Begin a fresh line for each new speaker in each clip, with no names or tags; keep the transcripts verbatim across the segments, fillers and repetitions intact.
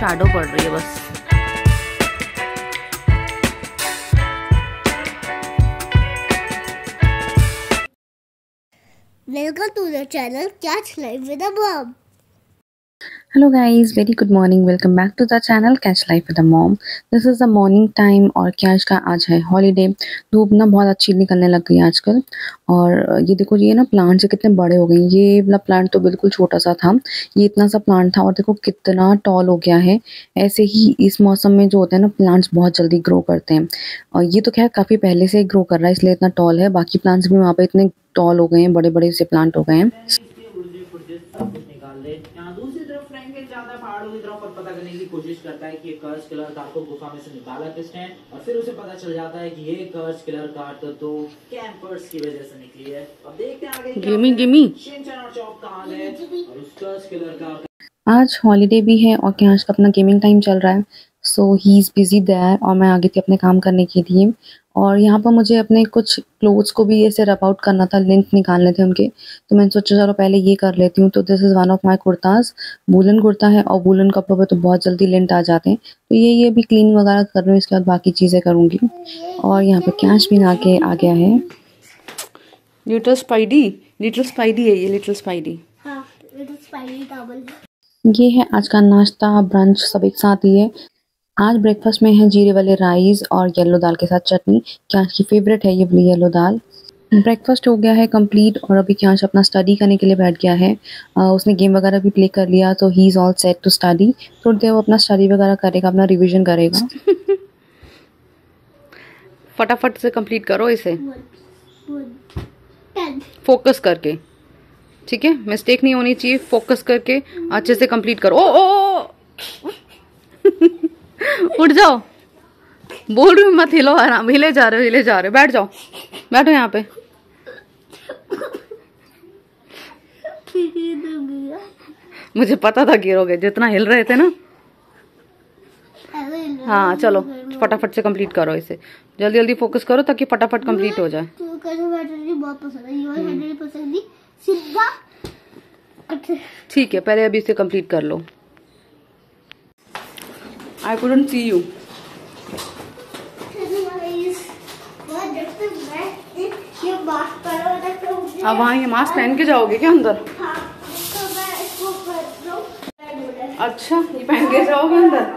Shadow पड़ रही है बस।
Welcome to the channel Catch Life with a Mom.
Hello guys, very good morning, welcome back to the channel catch life with the mom. This is the morning time और catch का आज है holiday. धूप ना बहुत अच्छी निकलने लग गई है आजकल। और ये देखो, ये ना प्लांट से कितने बड़े हो गए। ये वाला प्लांट तो बिल्कुल छोटा सा था, ये इतना सा प्लांट था और देखो कितना टॉल हो गया है। ऐसे ही इस मौसम में जो होता है ना, प्लांट्स बहुत जल्दी ग्रो करते हैं। और ये तो खैर काफ़ी पहले से ग्रो कर रहा है, इसलिए इतना टॉल है। बाकी प्लांट्स भी वहाँ पे इतने टॉल हो गए हैं, बड़े बड़े से प्लांट हो गए हैं।
ज्यादा पहाड़ों की तरफ और पता करने की कोशिश करता है कि ये कर्ज किलर कार को गुफा में से निकाला किसने, और फिर उसे पता चल जाता है कि ये कर्ज किलर कार तो दो कैंपर्स की वजह से निकली है। अब देखते हैं आगे
गिमी गिमी
शिनचैन और चॉप कहां है और उस कर्ज किलर कार।
आज हॉलीडे भी है और कैश का अपना गेमिंग टाइम चल रहा है, so he is busy there. और मैं आगे थी अपने काम करने के लिए। और यहाँ पर मुझे अपने कुछ क्लोथ्स को भी ऐसे रब आउट करना था, लिंक निकालने थे उनके। तो मैंने सोचा चलो पहले ये कर लेती हूँ। तो this is one of my kurtas. Woollen kurta है और वूलन कपड़ों पे तो बहुत जल्दी लिंट आ जाते हैं। तो ये ये भी क्लीन वगैरह कर रही हूँ, इसके बाद बाकी चीज़ें करूँगी। और यहाँ पर कैश भी आके आ गया है। लिटिल स्पाइडी, लिटिल स्पाइडी है ये, लिटिल स्पाइडी।
हाँ, लिटिल स्पाइडी डबल।
ये है आज का नाश्ता, ब्रंच सब एक साथ ही है। आज ब्रेकफास्ट में है जीरे वाले राइस और येलो दाल के साथ चटनी। क्यांश की फेवरेट है ये वाली येलो दाल। ब्रेकफास्ट हो गया है कंप्लीट और अभी क्यांश अपना स्टडी करने के लिए बैठ गया है। आ, उसने गेम वगैरह भी प्ले कर लिया, तो he is all set to study. थोड़ी देर वो अपना स्टडी वगैरह करेगा, अपना रिविजन करेगा। फटाफट से कंप्लीट करो इसे, फोकस करके, ठीक है? मिस्टेक नहीं होनी चाहिए, फोकस करके अच्छे से कंप्लीट करो। ओ ओ, ओ। उठ जाओ, बोल रही हूँ मत हिलो, आराम, हिले जा रहे हो हिले जा रहे हो। बैठ जाओ, बैठो यहाँ पे। मुझे पता था गिरोगे, जितना हिल रहे थे ना। हाँ चलो फटाफट से कंप्लीट करो इसे, जल्दी जल्दी फोकस करो ताकि फटाफट कंप्लीट हो जाए।
बहुत पसंद है, सीधा।
ठीक है, पहले अभी इसे कंप्लीट कर लो। I couldn't see you. अब वहाँ ये मास्क पहन के जाओगे क्या अंदर? अच्छा, ये पहन के जाओगे अंदर?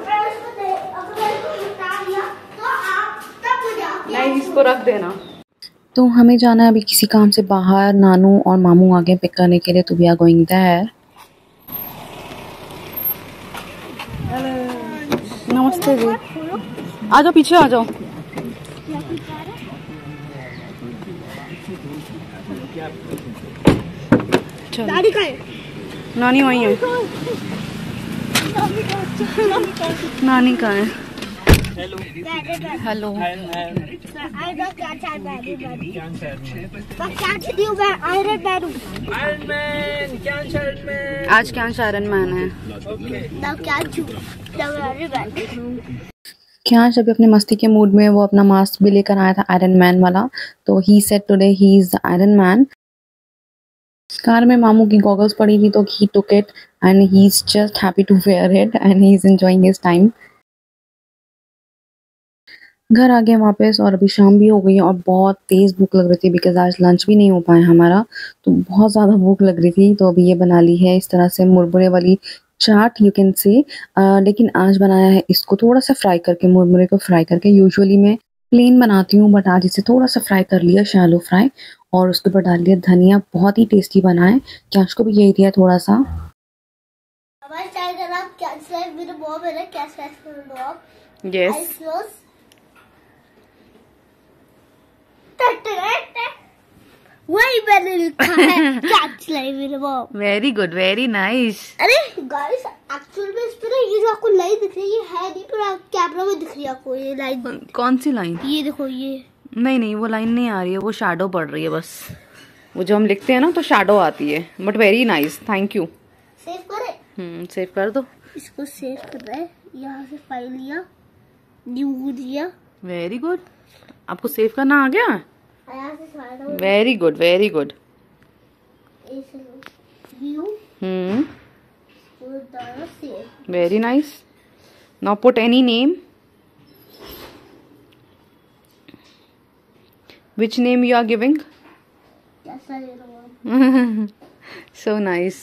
नहीं, इसको रख देना। तो हमें जाना है अभी किसी काम से बाहर। नानू और मामू आ गए पिक करने के लिए, तो वी आर गोइंग देयर। नमस्ते जी, आ जाओ पीछे आ जाओ।
दादी कहाँ है?
नानी वहीं है। नानी कहाँ है? Hello hello. आज क्या आयरन मैन है। क्या जब अपने मस्ती के मूड में वो अपना मास्क भी लेकर आया था आयरन मैन वाला, तो he said today he is the Iron Man. Car में मामू की गॉगल्स पड़ी थी, तो he took it and he is just happy to wear it and he is enjoying his time. घर आ गए वापस और अभी शाम भी हो गई है और बहुत तेज़ भूख लग रही थी, बिकॉज आज लंच भी नहीं हो पाया हमारा, तो बहुत ज़्यादा भूख लग रही थी। तो अभी ये बना ली है इस तरह से मुरमुरे वाली चाट, यू कैन से। लेकिन आज बनाया है इसको थोड़ा सा फ्राई करके, मुरमुरे को फ्राई करके। यूजुअली मैं प्लेन बनाती हूँ, बट आज इसे थोड़ा सा फ्राई कर लिया, शैलो फ्राई। और उसके ऊपर डाल दिया धनिया, बहुत ही टेस्टी बना है। क्या उसको भी यही दिया थोड़ा सा। यस,
वही मैंने लिखा है catch life with mom.
Very good, very nice.
अरे गाइस, एक्चुअल में इस पे ना ये जो आपको लाइन दिख रही है, ये है नहीं, पर कैमरा में दिख रही है आपको ये लाइन।
कौन सी लाइन?
ये देखो, ये
नहीं नहीं, वो लाइन नहीं आ रही है, वो शैडो पड़ रही है बस। वो जो हम लिखते हैं ना तो शैडो आती है, but very nice, thank you.
Save करे?
हम्म, सेव कर दो।
इसको सेव कर रहा है, यहाँ से फाइल लिया, न्यू दिया।
वेरी गुड, आपको सेव करना आ गया? Very good, very good. Hmm, very nice. Now put any name. Which name you are giving?
Yes, I know.
So nice.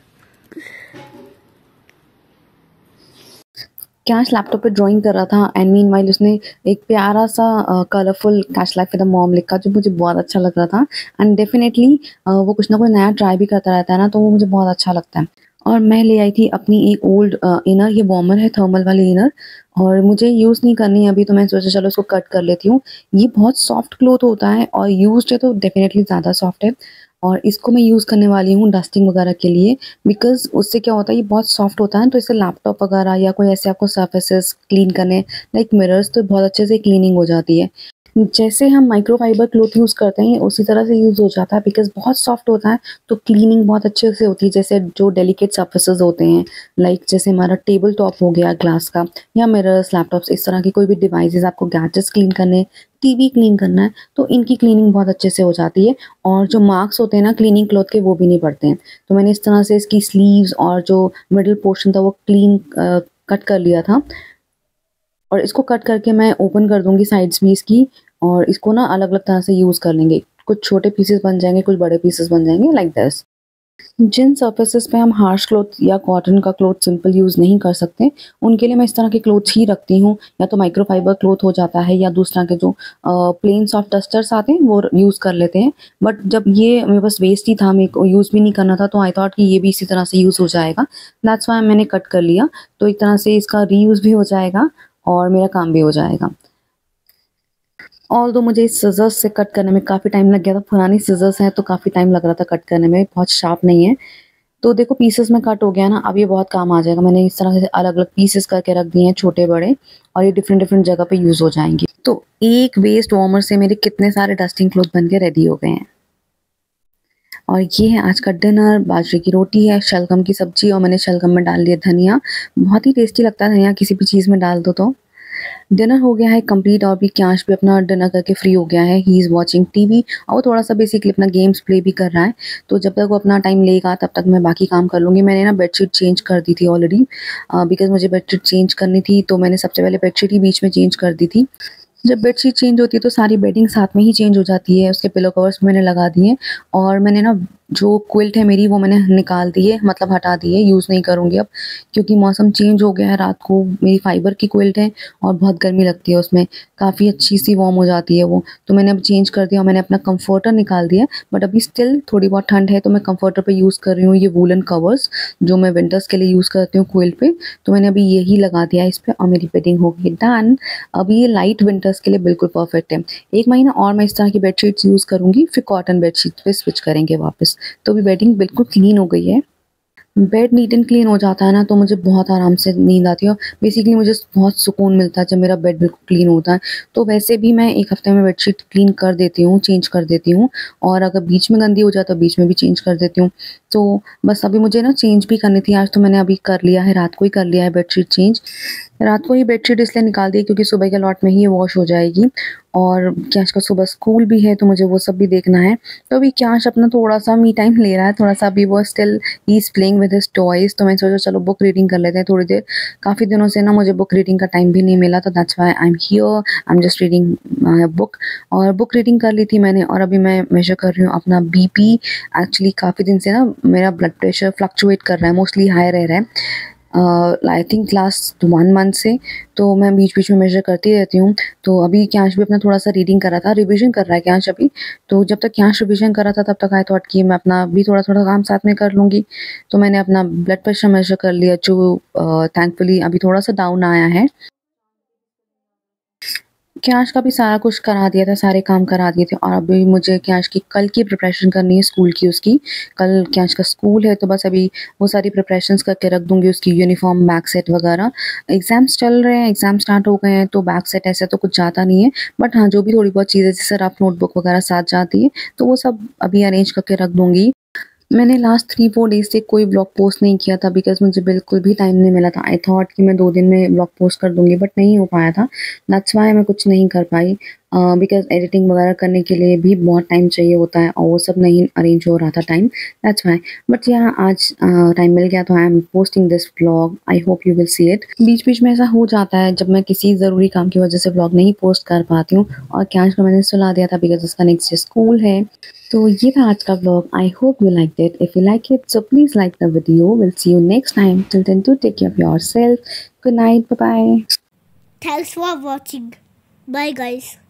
Cash laptop पे ड्राइंग कर रहा था एंड मीनवाइल उसने एक प्यारा सा colourful cash life with the mom लिखा जो मुझे बहुत अच्छा लग रहा था एंड डेफिनेटली वो कुछ ना कुछ नया ट्राई भी करता रहता है ना, तो वो मुझे बहुत अच्छा लगता है। और मैं ले आई थी अपनी एक ओल्ड इनर, ये वार्मर है थर्मल वाली इनर, और मुझे यूज़ नहीं करनी है अभी, तो मैं सोचा चलो इसको कट कर लेती हूँ। ये बहुत सॉफ्ट क्लॉथ होता है और यूज्ड है तो डेफिनेटली ज़्यादा सॉफ्ट है, और इसको मैं यूज़ करने वाली हूँ डस्टिंग वगैरह के लिए, बिकॉज़ उससे क्या होता है ये बहुत सॉफ्ट होता है, तो इससे लैपटॉप वगैरह या कोई ऐसे आपको सर्फेसेस क्लीन करने लाइक मिरर्स तो बहुत अच्छे से क्लीनिंग हो जाती है। जैसे हम माइक्रोफाइबर क्लॉथ यूज़ करते हैं उसी तरह से यूज़ हो जाता है, बिकॉज़ बहुत सॉफ्ट होता है तो क्लीनिंग बहुत अच्छे से होती है। जैसे जो डेलिकेट सर्फेसेस होते हैं लाइक जैसे हमारा टेबल टॉप हो गया ग्लास का, या मिरर्स, लैपटॉप्स, इस तरह की कोई भी डिवाइसेस आपको गैजेट्स क्लीन करने, टीवी क्लीन करना है, तो इनकी क्लीनिंग बहुत अच्छे से हो जाती है, और जो मार्क्स होते हैं ना क्लीनिंग क्लॉथ के वो भी नहीं पड़ते हैं। तो मैंने इस तरह से इसकी स्लीव्स और जो मिडल पोर्शन था वो क्लीन कट कर लिया था, और इसको कट करके मैं ओपन कर दूंगी साइड्स में इसकी, और इसको ना अलग अलग तरह से यूज़ कर लेंगे। कुछ छोटे पीसेस बन जाएंगे, कुछ बड़े पीसेस बन जाएंगे लाइक दिस। जिन सर्फेसेस पे हम हार्श क्लॉथ या कॉटन का क्लॉथ सिंपल यूज़ नहीं कर सकते, उनके लिए मैं इस तरह के क्लॉथ्स ही रखती हूँ, या तो माइक्रोफाइबर क्लॉथ हो जाता है या दूसरा के जो प्लेन सॉफ्ट डस्टर्स आते हैं वो यूज़ कर लेते हैं। बट जब ये मेरे पास वेस्ट ही था, मेरे को यूज़ भी नहीं करना था, तो आई थॉट कि ये भी इसी तरह से यूज़ हो जाएगा, दैट्स वाई मैंने कट कर लिया। तो एक तरह से इसका रीयूज़ भी हो जाएगा और मेरा काम भी हो जाएगा। ऑल्दो मुझे इस सिज़र्स से कट करने में काफ़ी टाइम लग गया था, पुरानी सिज़र्स हैं तो काफ़ी टाइम लग रहा था कट करने में, बहुत शार्प नहीं है। तो देखो पीसेस में कट हो गया ना, अब ये बहुत काम आ जाएगा। मैंने इस तरह से अलग अलग पीसेस करके रख दिए हैं छोटे बड़े, और ये डिफरेंट डिफरेंट जगह पे यूज़ हो जाएंगे। तो एक वेस्ट वार्मर से मेरे कितने सारे डस्टिंग क्लॉथ बन के रेडी हो गए हैं। और ये है आज का डिनर, बाजरे की रोटी है, शलगम की सब्जी, और मैंने शलगम में डाल दिया धनिया, बहुत ही टेस्टी लगता है धनिया किसी भी चीज़ में डाल दो तो। डिनर हो गया है कंप्लीट, और भी क्यांश भी अपना डिनर करके फ्री हो गया है। ही इज़ वॉचिंग टीवी, और वो थोड़ा सा बेसिकली अपना गेम्स प्ले भी कर रहा है, तो जब तक वो अपना टाइम लेगा तब तक मैं बाकी काम कर लूँगी। मैंने ना बेडशीट चेंज कर दी थी ऑलरेडी, बिकॉज़ मुझे बेडशीट चेंज करनी थी, तो मैंने सबसे पहले बेडशीट ही बीच में चेंज कर दी थी। जब बेडशीट चेंज होती है तो सारी बेडिंग साथ में ही चेंज हो जाती है। उसके पिलो कवर्स मैंने लगा दिए, और मैंने ना जो क्विल्ट है मेरी वो मैंने निकाल दी है, मतलब हटा दी है, यूज़ नहीं करूँगी अब, क्योंकि मौसम चेंज हो गया है। रात को मेरी फाइबर की क्विल्ट है और बहुत गर्मी लगती है उसमें, काफ़ी अच्छी सी वार्म हो जाती है वो, तो मैंने अब चेंज कर दिया और मैंने अपना कंफर्टर निकाल दिया। बट अभी स्टिल थोड़ी बहुत ठंड है तो मैं कंफर्टर पे यूज़ कर रही हूँ ये वूलन कवर्स जो मैं विंटर्स के लिए यूज़ करती हूँ क्विल्ट पे, तो मैंने अभी यही लगा दिया इस पर, और मेरी बेडिंग हो गई डन। अभी ये लाइट विंटर्स के लिए बिल्कुल परफेक्ट है। एक महीना और मैं इस तरह की बेडशीट्स यूज़ करूँगी, फिर कॉटन बेडशीट पे स्विच करेंगे वापस। तो अभी बेडिंग बिल्कुल क्लीन हो गई है। बेड नीट एंड क्लीन हो जाता है ना तो मुझे बहुत आराम से नींद आती है, और बेसिकली मुझे बहुत सुकून मिलता है जब मेरा बेड बिल्कुल क्लीन होता है। तो वैसे भी मैं एक हफ्ते में बेडशीट क्लीन कर देती हूँ, चेंज कर देती हूँ, और अगर बीच में गंदी हो जाए तो बीच में भी चेंज कर देती हूँ। तो बस अभी मुझे ना चेंज भी करनी थी आज, तो मैंने अभी कर लिया है, रात को ही कर लिया है बेडशीट चेंज। रात को ही बेडशीट इसलिए निकाल दी क्योंकि सुबह के लॉट में ही ये वॉश हो जाएगी, और क्यांश का सुबह स्कूल भी है तो मुझे वो सब भी देखना है। तो अभी क्यांश अपना थोड़ा सा मी टाइम ले रहा है, थोड़ा सा अभी वो still he is playing with his toys, तो मैं सोचा चलो बुक रीडिंग कर लेते हैं थोड़ी देर। काफ़ी दिनों से ना मुझे बुक रीडिंग का टाइम भी नहीं मिला, तो that's why I am here, I am just reading book. और बुक रीडिंग कर ली थी मैंने, और अभी मैं मेजर कर रही हूँ अपना बीपी। एक्चुअली काफ़ी दिन से ना मेरा ब्लड प्रेशर फ्लक्चुएट कर रहा है, मोस्टली हाई रह रहा है I think last one month से, तो मैं बीच बीच में मेजर करती रहती हूँ। तो अभी क्यांश भी अपना थोड़ा सा रीडिंग कर रहा था, रिवीजन कर रहा है क्यांश अभी, तो जब तक क्यांश रिवीजन कर रहा था तब तक आई थॉट कि मैं अपना भी थोड़ा थोड़ा काम साथ में कर लूँगी। तो मैंने अपना ब्लड प्रेशर मेजर कर लिया, जो थैंकफुली अभी थोड़ा सा डाउन आया है। क्यांश का भी सारा कुछ करा दिया था, सारे काम करा दिए थे, और अभी मुझे क्यांश की कल की प्रिपरेशन करनी है स्कूल की उसकी। कल क्यांश का स्कूल है, तो बस अभी वो सारी प्रिपरेशंस करके रख दूँगी, उसकी यूनिफ़ॉर्म, बैग सेट वगैरह। एग्ज़ाम्स चल रहे हैं, एग्ज़ाम स्टार्ट हो गए हैं, तो बैग सेट ऐसे तो कुछ ज़्यादा नहीं है, बट हाँ, जो भी थोड़ी बहुत चीज़ें जैसे रफ नोटबुक वगैरह साथ जाती है, तो वो सब अभी अरेंज करके रख दूँगी। मैंने लास्ट थ्री फोर डेज़ से कोई ब्लॉग पोस्ट नहीं किया था, बिकॉज़ मुझे बिल्कुल भी टाइम नहीं मिला था। आई थॉट कि मैं दो दिन में ब्लॉग पोस्ट कर दूँगी, बट नहीं हो पाया था, दैट्स व्हाई मैं कुछ नहीं कर पाई। बिकॉज़ एडिटिंग वगैरह करने के लिए भी बहुत टाइम चाहिए होता है और वो सब नहीं अरेंज हो रहा था टाइम, दैट्स व्हाई। बट या आज टाइम मिल गया तो I am posting this vlog, I hope you will see it. बीच-बीच में ऐसा हो जाता है जब मैं किसी ज़रूरी काम की वजह से व्लॉग नहीं पोस्ट कर पाती हूँ और कैश को मैंने सुला दिया था बिकॉज़ उसका नेक्स्ट डे स्कूल है। तो ये था आज का vlog, I hope you liked it. If you like it so please like the video, will see you next time, till then do take care of yourself, good night, bye bye.
Thanks for watching. Bye guys.